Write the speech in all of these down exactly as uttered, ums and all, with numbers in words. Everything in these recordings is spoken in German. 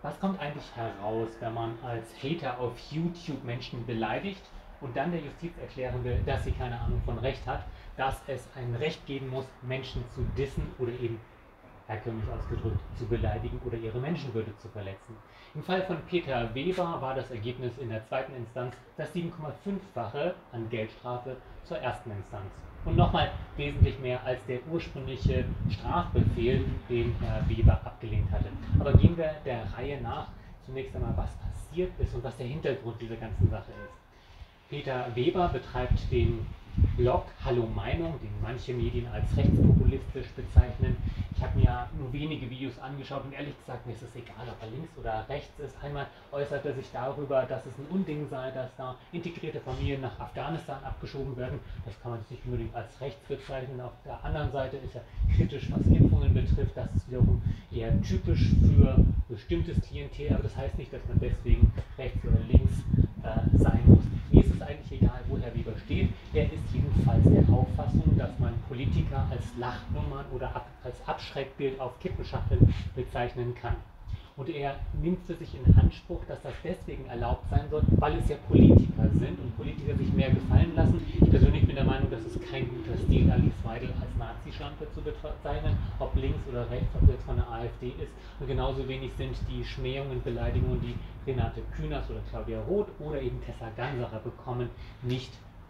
Was kommt eigentlich heraus, wenn man als Hater auf YouTube Menschen beleidigt und dann der Justiz erklären will, dass sie keine Ahnung von Recht hat, dass es ein Recht geben muss, Menschen zu dissen oder eben, herkömmlich ausgedrückt, zu beleidigen oder ihre Menschenwürde zu verletzen? Im Fall von Peter Weber war das Ergebnis in der zweiten Instanz das sieben Komma fünf-fache an Geldstrafe zur ersten Instanz. Und nochmal wesentlich mehr als der ursprüngliche Strafbefehl, den Herr Weber abgelehnt hatte. Aber gehen wir der Reihe nach zunächst einmal, was passiert ist und was der Hintergrund dieser ganzen Sache ist. Peter Weber betreibt den Blog Hallo Meinung, den manche Medien als rechtspopulistisch bezeichnen. Ich habe mir nur wenige Videos angeschaut und ehrlich gesagt, mir ist es egal, ob er links oder rechts ist. Einmal äußert er sich darüber, dass es ein Unding sei, dass da integrierte Familien nach Afghanistan abgeschoben werden. Das kann man jetzt nicht unbedingt als rechts bezeichnen. Auf der anderen Seite ist er kritisch, was Impfungen betrifft. Das ist wiederum eher typisch für bestimmtes Klientel, aber das heißt nicht, dass man deswegen rechts oder links äh, sein muss. Mir ist es eigentlich egal, wo Herr Weber steht. Er ist jedenfalls der Auffassung, dass man Politiker als Lachnummern oder ab, als Abschreckbild auf Kippenschachteln bezeichnen kann. Und er nimmt für sich in Anspruch, dass das deswegen erlaubt sein soll, weil es ja Politiker sind und Politiker sich mehr gefallen lassen. Ich persönlich bin der Meinung, dass es kein guter Stil, Alice Weidel als Nazi-Schlampe zu bezeichnen, ob links oder rechts, ob jetzt von der AfD ist. Und genauso wenig sind die Schmähungen, Beleidigungen, die Renate Künast oder Claudia Roth oder eben Tessa Ganserer bekommen, nicht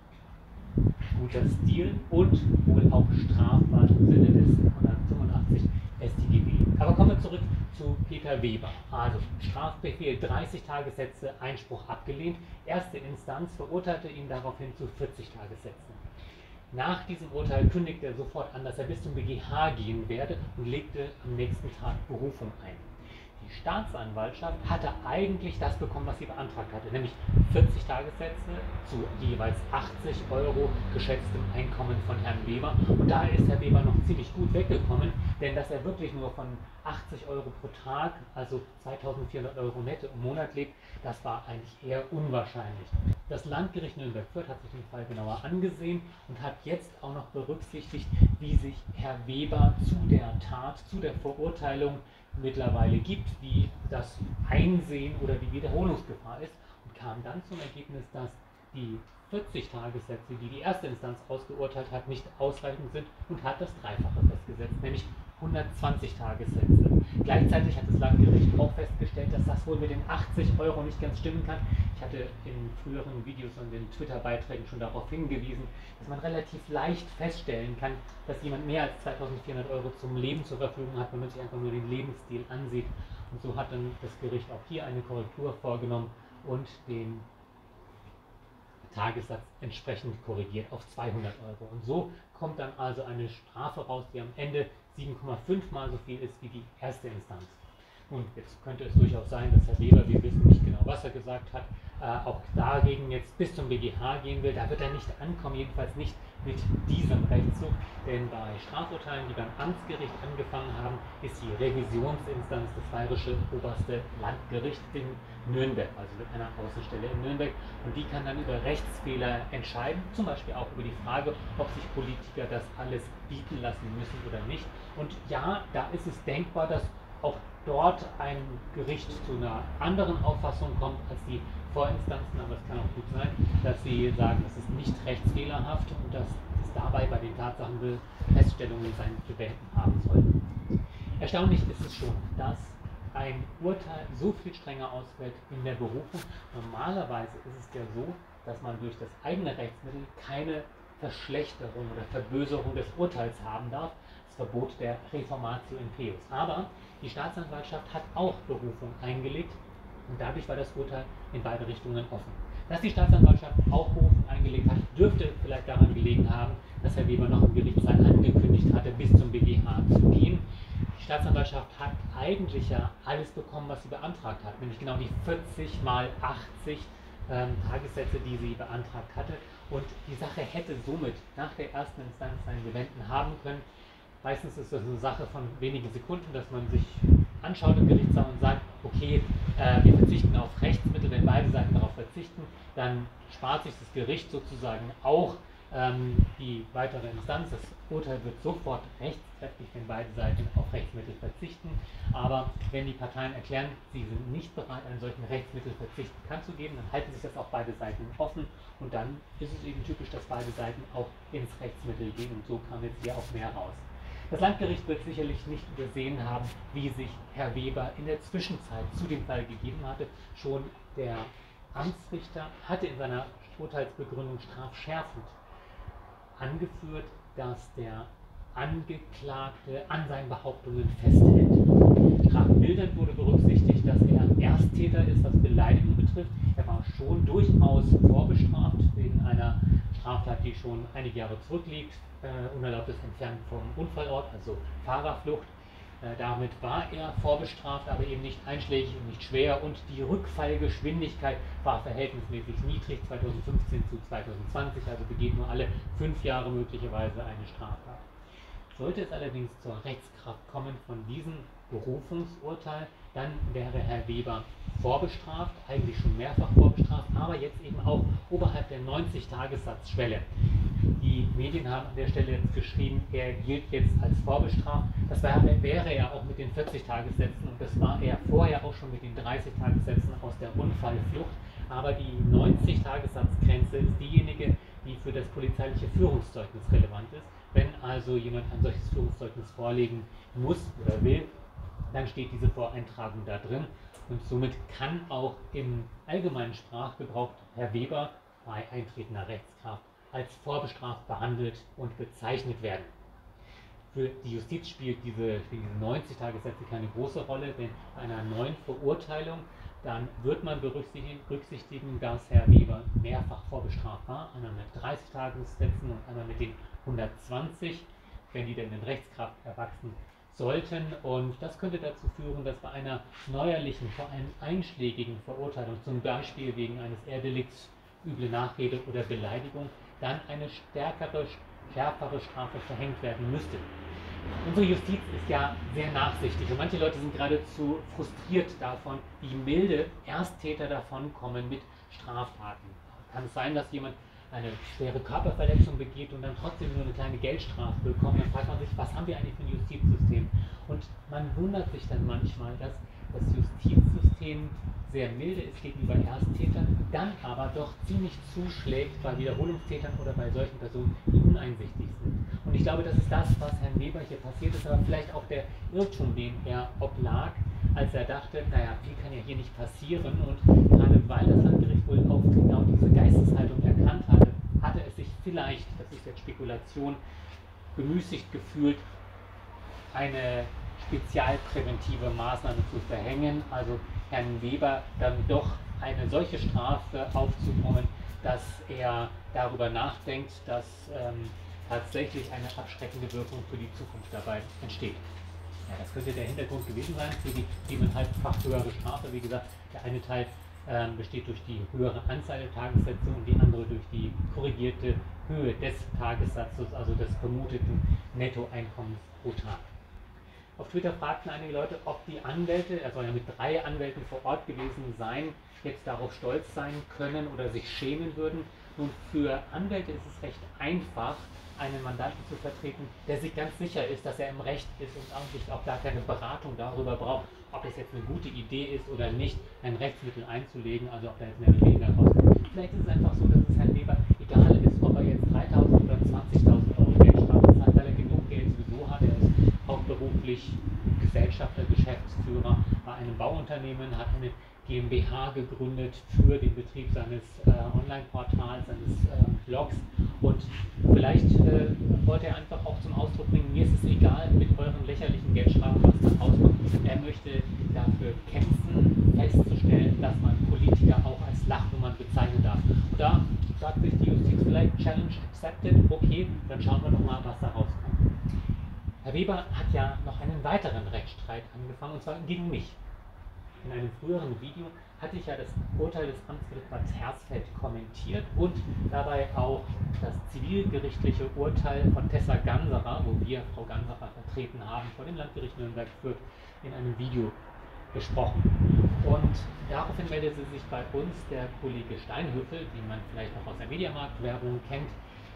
guter Stil und wohl auch strafbar im Sinne des hundertfünfundachtzig S t G B. Aber kommen wir zurück zu Peter Weber. Also Strafbefehl dreißig Tagessätze, Einspruch abgelehnt. Erste Instanz verurteilte ihn daraufhin zu vierzig Tagessätzen. Nach diesem Urteil kündigte er sofort an, dass er bis zum B G H gehen werde und legte am nächsten Tag Berufung ein. Die Staatsanwaltschaft hatte eigentlich das bekommen, was sie beantragt hatte, nämlich vierzig Tagessätze zu jeweils achtzig Euro geschätztem Einkommen von Herrn Weber. Und da ist Herr Weber noch ziemlich gut weggekommen, denn dass er wirklich nur von achtzig Euro pro Tag, also zweitausendvierhundert Euro netto im Monat lebt, das war eigentlich eher unwahrscheinlich. Das Landgericht Nürnberg-Fürth hat sich den Fall genauer angesehen und hat jetzt auch noch berücksichtigt, wie sich Herr Weber zu der Tat, zu der Verurteilung mittlerweile gibt, wie das Einsehen oder die Wiederholungsgefahr ist und kam dann zum Ergebnis, dass die vierzig Tagessätze, die die erste Instanz ausgeurteilt hat, nicht ausreichend sind und hat das Dreifache festgesetzt, nämlich hundertzwanzig Tagessätze. Gleichzeitig hat das Landgericht auch festgestellt, dass das wohl mit den achtzig Euro nicht ganz stimmen kann. Ich hatte in früheren Videos und in Twitter-Beiträgen schon darauf hingewiesen, dass man relativ leicht feststellen kann, dass jemand mehr als zweitausendvierhundert Euro zum Leben zur Verfügung hat, wenn man sich einfach nur den Lebensstil ansieht. Und so hat dann das Gericht auch hier eine Korrektur vorgenommen und den Tagessatz entsprechend korrigiert auf zweihundert Euro. Und so kommt dann also eine Strafe raus, die am Ende sieben Komma fünf mal so viel ist wie die erste Instanz. Nun, jetzt könnte es durchaus sein, dass Herr Weber, wir wissen nicht genau, was er gesagt hat, äh, auch dagegen jetzt bis zum B G H gehen will. Da wird er nicht ankommen, jedenfalls nicht mit diesem Rechtszug, denn bei Strafurteilen, die beim Amtsgericht angefangen haben, ist die Revisionsinstanz das bayerische oberste Landgericht in Nürnberg, also mit einer Außenstelle in Nürnberg, und die kann dann über Rechtsfehler entscheiden, zum Beispiel auch über die Frage, ob sich Politiker das alles bieten lassen müssen oder nicht. Und ja, da ist es denkbar, dass auch dort ein Gericht zu einer anderen Auffassung kommt als die Vorinstanzen, aber es kann auch gut sein, dass sie sagen, es ist nicht rechtsfehlerhaft und dass es dabei bei den Tatsachen Feststellungen sein zu beenden haben soll. Erstaunlich ist es schon, dass ein Urteil so viel strenger ausfällt in der Berufung. Normalerweise ist es ja so, dass man durch das eigene Rechtsmittel keine Verschlechterung oder Verböserung des Urteils haben darf. Das Verbot der Reformatio in Peus. Aber die Staatsanwaltschaft hat auch Berufung eingelegt und dadurch war das Urteil in beide Richtungen offen. Dass die Staatsanwaltschaft auch Berufung eingelegt hat, dürfte vielleicht daran gelegen haben, dass Herr Weber noch im Gerichtssaal angekündigt hatte, bis zum B G H zu gehen. Die Staatsanwaltschaft hat eigentlich ja alles bekommen, was sie beantragt hat, nämlich genau die vierzig mal achtzig ähm, Tagessätze, die sie beantragt hatte. Und die Sache hätte somit nach der ersten Instanz seinen Gewenden haben können. Meistens ist das eine Sache von wenigen Sekunden, dass man sich anschaut im Gerichtssaal und sagt, okay, äh, wir verzichten auf Rechtsmittel, wenn beide Seiten darauf verzichten, dann spart sich das Gericht sozusagen auch Ähm, die weitere Instanz, das Urteil wird sofort rechtskräftig, wenn beide Seiten auf Rechtsmittel verzichten. Aber wenn die Parteien erklären, sie sind nicht bereit, einen solchen Rechtsmittelverzicht bekannt zu geben, dann halten sich das auch beide Seiten offen und dann ist es eben typisch, dass beide Seiten auch ins Rechtsmittel gehen und so kam jetzt hier auch mehr raus. Das Landgericht wird sicherlich nicht übersehen haben, wie sich Herr Weber in der Zwischenzeit zu dem Fall gegeben hatte. Schon der Amtsrichter hatte in seiner Urteilsbegründung strafschärfend angeführt, dass der Angeklagte an seinen Behauptungen festhält. Strafmildernd wurde berücksichtigt, dass er Ersttäter ist, was Beleidigung betrifft. Er war schon durchaus vorbestraft wegen einer Straftat, die schon einige Jahre zurückliegt, äh, unerlaubtes Entfernen vom Unfallort, also Fahrerflucht. Äh, damit war er vorbestraft, aber eben nicht einschlägig und nicht schwer und die Rückfallgeschwindigkeit war verhältnismäßig niedrig, zweitausendfünfzehn zu zweitausendzwanzig, also begeht nur alle fünf Jahre möglicherweise eine Straftat. Sollte es allerdings zur Rechtskraft kommen von diesem Berufungsurteil, dann wäre Herr Weber vorbestraft, eigentlich schon mehrfach vorbestraft, aber jetzt eben auch oberhalb der neunzig-Tagessatzschwelle. Die Medien haben an der Stelle jetzt geschrieben, er gilt jetzt als vorbestraft. Das wäre, wäre er auch mit den vierzig Tagessätzen und das war er vorher auch schon mit den dreißig Tagessätzen aus der Unfallflucht. Aber die neunzig Tagessatzgrenze ist diejenige, die für das polizeiliche Führungszeugnis relevant ist. Wenn also jemand ein solches Führungszeugnis vorlegen muss oder will, dann steht diese Voreintragung da drin und somit kann auch im allgemeinen Sprachgebrauch Herr Weber bei eintretender Rechtskraft als vorbestraft behandelt und bezeichnet werden. Für die Justiz spielt diese, diese neunzig Tagessätze keine große Rolle, denn bei einer neuen Verurteilung dann wird man berücksichtigen, dass Herr Weber mehrfach vorbestraft war, einmal mit dreißig Tagessätzen und einmal mit den hundertzwanzig, wenn die denn in Rechtskraft erwachsen sollten. Und das könnte dazu führen, dass bei einer neuerlichen, vor allem einschlägigen Verurteilung, zum Beispiel wegen eines Ehrdelikts, üble Nachrede oder Beleidigung, dann eine stärkere, schärfere Strafe verhängt werden müsste. Unsere Justiz ist ja sehr nachsichtig und manche Leute sind geradezu frustriert davon, wie milde Ersttäter davonkommen mit Straftaten. Kann es sein, dass jemand eine schwere Körperverletzung begeht und dann trotzdem nur eine kleine Geldstrafe bekommt? Dann fragt man sich, was haben wir eigentlich für ein Justizsystem? Und man wundert sich dann manchmal, dass das Justizsystem sehr milde ist gegenüber Ersttätern, dann aber doch ziemlich zuschlägt bei Wiederholungstätern oder bei solchen Personen, die uneinsichtig sind. Und ich glaube, das ist das, was Herrn Weber hier passiert ist, aber vielleicht auch der Irrtum, den er oblag, als er dachte, naja, viel kann ja hier nicht passieren. Und gerade weil das Landgericht wohl auch genau diese Geisteshaltung erkannt hatte, hatte es sich vielleicht, das ist jetzt Spekulation, bemüßigt gefühlt, eine spezialpräventive Maßnahme zu verhängen, also Herrn Weber dann doch eine solche Strafe aufzubrummen, dass er darüber nachdenkt, dass ähm, tatsächlich eine abschreckende Wirkung für die Zukunft dabei entsteht. Ja, das könnte der Hintergrund gewesen sein für die siebeneinhalbfach höhere Strafe. Wie gesagt, der eine Teil ähm, besteht durch die höhere Anzahl der Tagessätze und die andere durch die korrigierte Höhe des Tagessatzes, also des vermuteten Nettoeinkommens pro Tag. Auf Twitter fragten einige Leute, ob die Anwälte, er soll ja mit drei Anwälten vor Ort gewesen sein, jetzt darauf stolz sein können oder sich schämen würden. Nun, für Anwälte ist es recht einfach, einen Mandanten zu vertreten, der sich ganz sicher ist, dass er im Recht ist und eigentlich auch gar keine Beratung darüber braucht, ob es jetzt eine gute Idee ist oder nicht, ein Rechtsmittel einzulegen, also ob da jetzt mehr oder weniger rauskommt. Vielleicht ist es einfach so, dass es Herrn Weber egal ist, ob er jetzt dreitausend oder zwanzigtausend Euro Geldstrafe zahlt, weil er genug Geld sowieso hat. Er ist hauptberuflich Gesellschafter, Geschäftsführer bei einem Bauunternehmen, hat eine GmbH gegründet für den Betrieb seines äh, Online-Portals, seines äh, Blogs und vielleicht äh, wollte er einfach auch zum Ausdruck bringen, mir ist es egal mit euren lächerlichen Geldstrafen, was da rauskommt. Er möchte dafür kämpfen, festzustellen, dass man Politiker auch als Lachnummern bezeichnen darf. Und da sagt sich die Justiz vielleicht, Challenge accepted, okay, dann schauen wir doch mal, was da rauskommt. Herr Weber hat ja noch einen weiteren Rechtsstreit angefangen, und zwar gegen mich. In einem früheren Video hatte ich ja das Urteil des Amtsgerichts Bad Hersfeld kommentiert und dabei auch das zivilgerichtliche Urteil von Tessa Ganserer, wo wir Frau Ganserer vertreten haben, vor dem Landgericht Nürnberg Fürth, in einem Video besprochen. Und daraufhin meldete sich bei uns der Kollege Steinhöfel, den man vielleicht noch aus der Mediamarkt-Werbung kennt,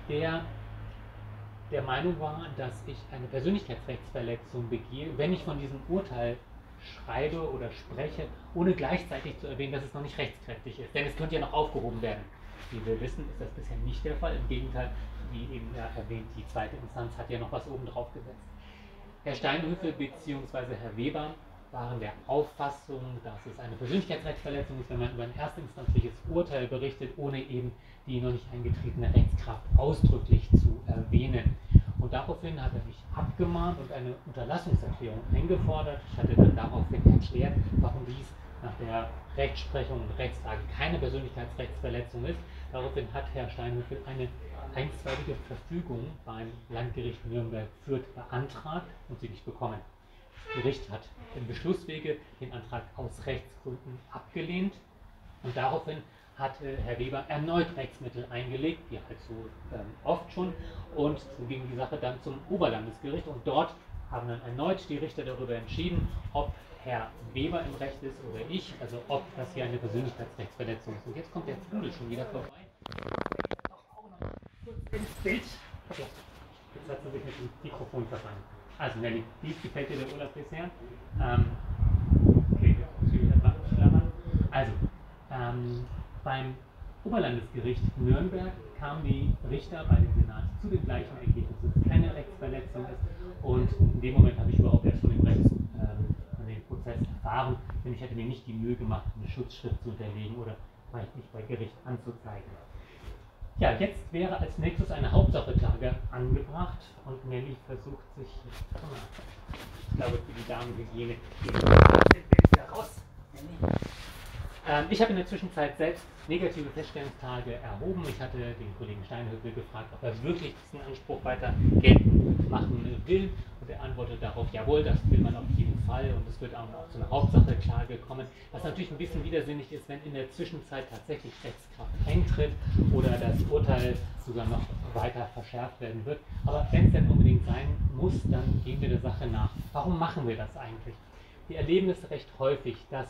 der der Meinung war, dass ich eine Persönlichkeitsrechtsverletzung begehe, wenn ich von diesem Urteil schreibe oder spreche, ohne gleichzeitig zu erwähnen, dass es noch nicht rechtskräftig ist. Denn es könnte ja noch aufgehoben werden. Wie wir wissen, ist das bisher nicht der Fall. Im Gegenteil, wie eben ja erwähnt, die zweite Instanz hat ja noch was oben drauf gesetzt. Herr Steinhöfel bzw. Herr Weber waren der Auffassung, dass es eine Persönlichkeitsrechtsverletzung ist, wenn man über ein erstinstanzliches Urteil berichtet, ohne eben die noch nicht eingetretene Rechtskraft ausdrücklich zu erwähnen. Und daraufhin hat er mich abgemahnt und eine Unterlassungserklärung eingefordert. Ich hatte dann daraufhin erklärt, warum dies nach der Rechtsprechung und Rechtsfrage keine Persönlichkeitsrechtsverletzung ist. Daraufhin hat Herr Steinhöfel eine einstweilige Verfügung beim Landgericht Nürnberg-Fürth beantragt und sie nicht bekommen. Das Gericht hat im Beschlusswege den Antrag aus Rechtsgründen abgelehnt und daraufhin hatte Herr Weber erneut Rechtsmittel eingelegt, wie halt so ähm, oft schon, und so ging die Sache dann zum Oberlandesgericht und dort haben dann erneut die Richter darüber entschieden, ob Herr Weber im Recht ist oder ich, also ob das hier eine Persönlichkeitsrechtsverletzung ist. Und jetzt kommt der Pudel schon wieder vorbei. Auch noch mal kurz ins Bild. Ja, jetzt hat sie sich mit dem Mikrofon verfangen. Also Nelly, wie gefällt dir der Urlaub bisher? Ähm, okay, jetzt muss ich etwas klammern. Also, ähm, beim Oberlandesgericht Nürnberg kamen die Richter bei dem Senat zu dem gleichen Ergebnis, dass es keine Rechtsverletzung ist. Und in dem Moment habe ich überhaupt erst von dem, Rechts, ähm, von dem Prozess erfahren, denn ich hätte mir nicht die Mühe gemacht, eine Schutzschrift zu unterlegen oder vielleicht nicht bei Gericht anzuzeigen. Ja, jetzt wäre als nächstes eine Hauptsacheklage angebracht und Nelly versucht sich, ich glaube für die Damenhygiene, wieder raus. Ähm, ich habe in der Zwischenzeit selbst negative Feststellungstage erhoben. Ich hatte den Kollegen Steinhöfel gefragt, ob er wirklich diesen Anspruch weiter geltend machen will. Und er antwortet darauf, jawohl, das will man auf jeden Fall. Und es wird auch zu einer Hauptsacheklage kommen. Was natürlich ein bisschen widersinnig ist, wenn in der Zwischenzeit tatsächlich Rechtskraft eintritt oder das Urteil sogar noch weiter verschärft werden wird. Aber wenn es denn unbedingt sein muss, dann gehen wir der Sache nach. Warum machen wir das eigentlich? Wir erleben es recht häufig, dass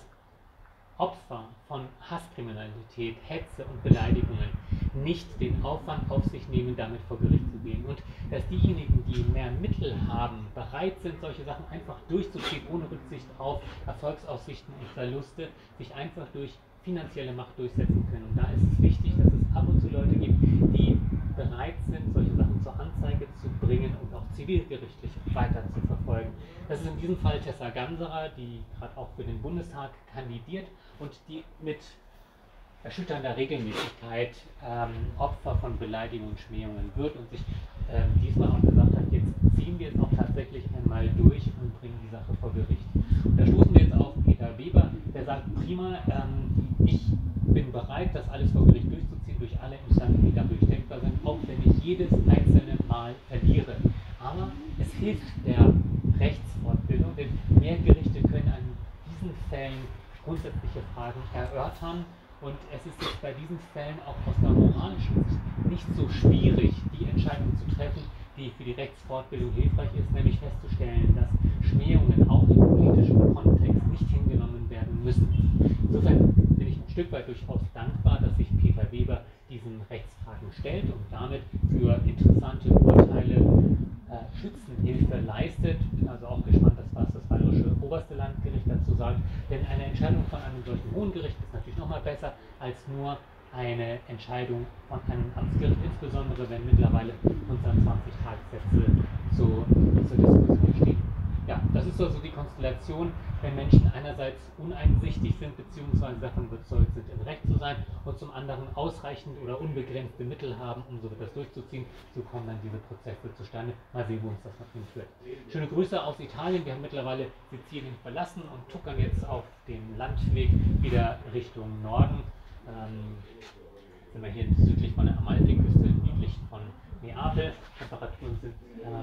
Opfer von Hasskriminalität, Hetze und Beleidigungen nicht den Aufwand auf sich nehmen, damit vor Gericht zu gehen. Und dass diejenigen, die mehr Mittel haben, bereit sind, solche Sachen einfach durchzuziehen, ohne Rücksicht auf Erfolgsaussichten und Verluste, sich einfach durch finanzielle Macht durchsetzen können. Und da ist es wichtig, dass es ab und zu Leute gibt, die bereit sind, solche Sachen zur Anzeige zu bringen und auch zivilgerichtlich weiter zu verfolgen. Das ist in diesem Fall Tessa Ganserer, die gerade auch für den Bundestag kandidiert und die mit erschütternder Regelmäßigkeit ähm, Opfer von Beleidigungen und Schmähungen wird und sich ähm, diesmal auch gesagt hat, jetzt ziehen wir es auch tatsächlich einmal durch und bringen die Sache vor Gericht. Und da stoßen wir jetzt auf Peter Weber, der sagt, prima, ähm, ich bin bereit, das alles vor Gericht durchzuziehen, durch alle Instanzen, die dadurch denkbar sind, auch wenn ich jedes einzelne Mal verliere. Aber es hilft der Rechtsfortbildung, denn mehr Gerichte können an diesen Fällen grundsätzliche Fragen erörtern. Und es ist jetzt bei diesen Fällen auch aus der moralischen Sicht nicht so schwierig, die Entscheidung zu treffen, die für die Rechtsfortbildung hilfreich ist, nämlich festzustellen, dass Schmähungen auch im politischen Kontext nicht hingenommen werden müssen. Insofern bin ich ein Stück weit durchaus dankbar, dass sich Peter Weber diesen Rechtsfragen stellt und damit für interessante Urteile äh, Schützenhilfe leistet. Ich bin also auch gespannt, was das Bayerische Oberste Landgericht dazu sagt, denn eine Entscheidung von einem solchen hohen Gericht ist natürlich nochmal besser als nur eine Entscheidung von einem Amtsgericht, insbesondere wenn mittlerweile hundertzwanzig Tagessätze zur, zur Diskussion stehen. Ja, das ist also die Konstellation, wenn Menschen einerseits uneinsichtig sind bzw. davon überzeugt sind, im Recht zu sein und zum anderen ausreichend oder unbegrenzte Mittel haben, um so etwas durchzuziehen, so kommen dann diese Prozesse zustande. Mal sehen, wo uns das noch hinführt. Schöne Grüße aus Italien. Wir haben mittlerweile Sizilien verlassen und tuckern jetzt auf dem Landweg wieder Richtung Norden. Ähm, sind wir hier südlich von der Amalfiküste, südlich von Neapel. Temperaturen sind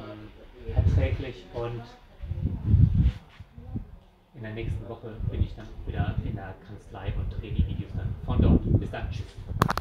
ähm, erträglich und in der nächsten Woche bin ich dann wieder in der Kanzlei und drehe die Videos dann von dort. Bis dann, tschüss.